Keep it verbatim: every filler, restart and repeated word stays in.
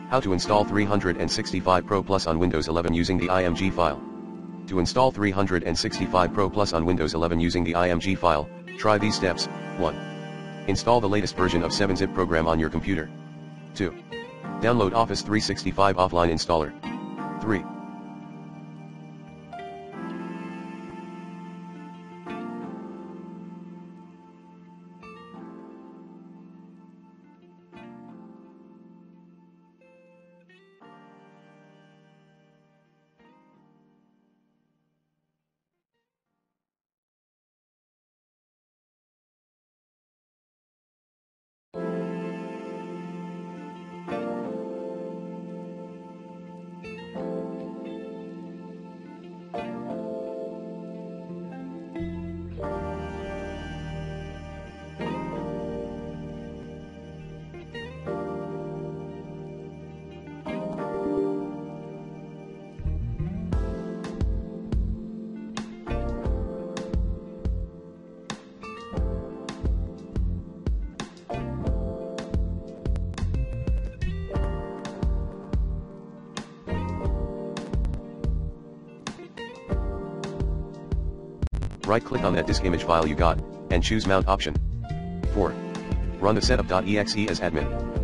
How to install three sixty-five Pro Plus on Windows eleven using the I M G file. To install three sixty-five Pro Plus on Windows eleven using the I M G file, try these steps. one. Install the latest version of seven zip program on your computer. two. Download Office three sixty-five offline installer. three. Right-click on that disk image file you got, and choose Mount option. four. Run the setup.exe as admin.